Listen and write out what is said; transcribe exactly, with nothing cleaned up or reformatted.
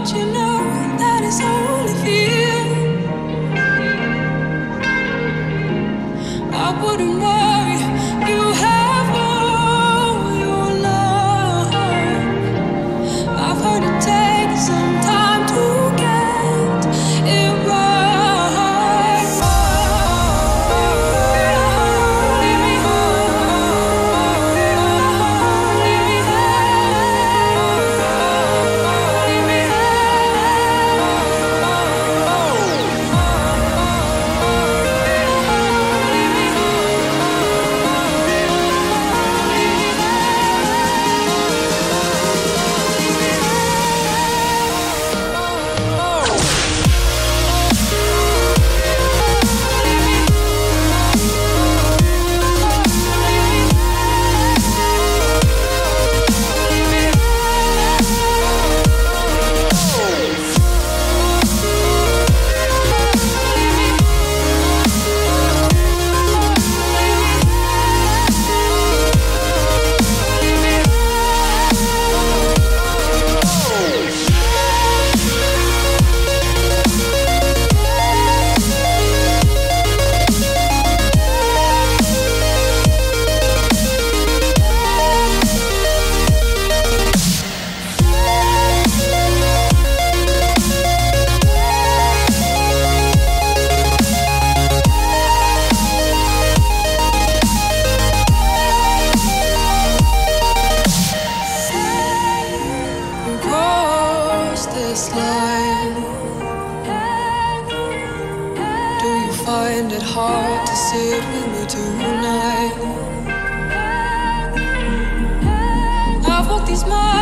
you know that it's only for you. I wouldn't worry, you have all your love. I've heard it takes some time to get it right. Leave me home, leave me this line. Do you find it hard to sit with me tonight? I've walked these miles